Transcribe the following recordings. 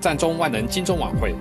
战中万人金钟晚会。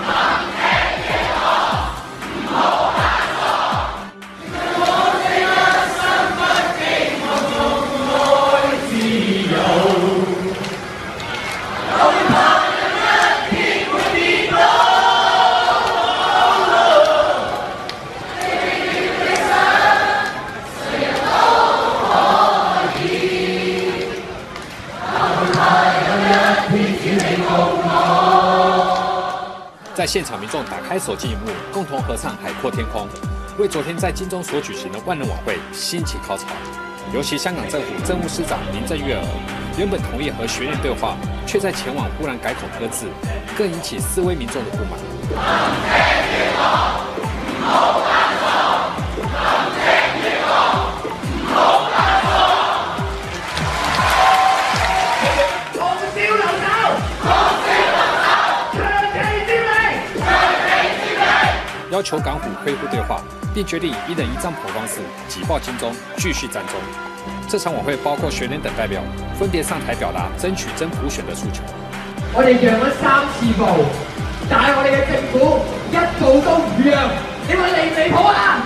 在现场民众打开手机荧幕，共同合唱《海阔天空》，为昨天在金钟所举行的万人晚会掀起高潮。尤其香港政府政务司长林郑月娥原本同意和学联对话，却在前往忽然改口搁置，更引起示威民众的不满。要求港府恢复对话，并决定以1人1张谱方式挤爆金钟，继续战中。这场晚会包括学联等代表分别上台表达争取真普選的訴求。 我哋讓咗3次步，但係我哋嘅政府一步都唔讓，你話離唔離譜啊？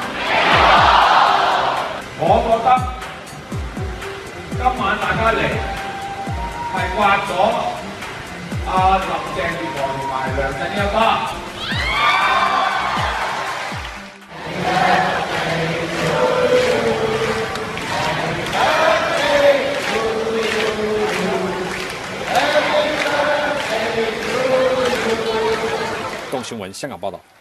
我覺得今晚大家嚟係刮咗林鄭月娥同埋梁振英一巴。 动新闻香港报道。